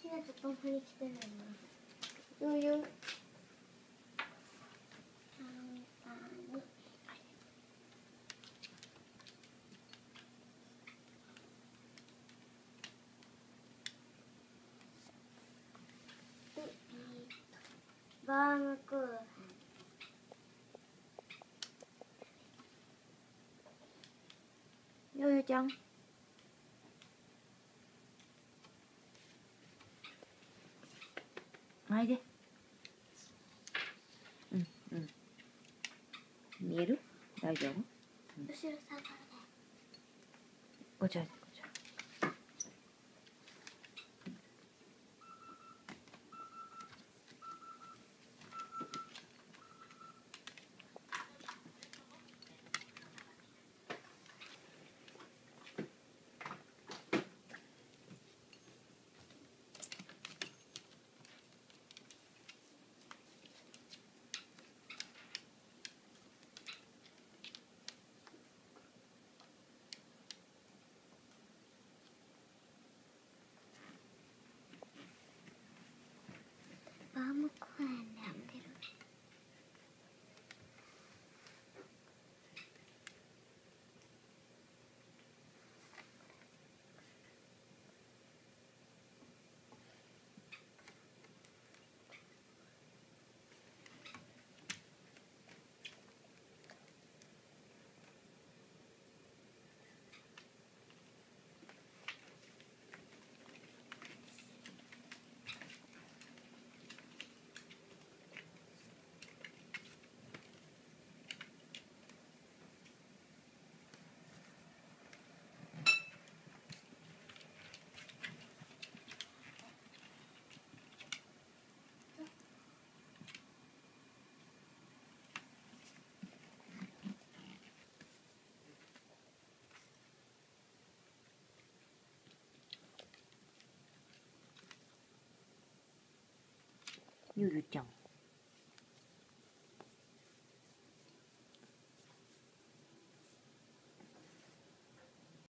ちがちょっと振り来てるな。よよ。バームクーヘン。よよちゃん。おいで。うんうん。見える？大丈夫？ 後ろ下がる。 ごちゃごちゃ。 バームクーヘンでやってる。 ゆるちゃん。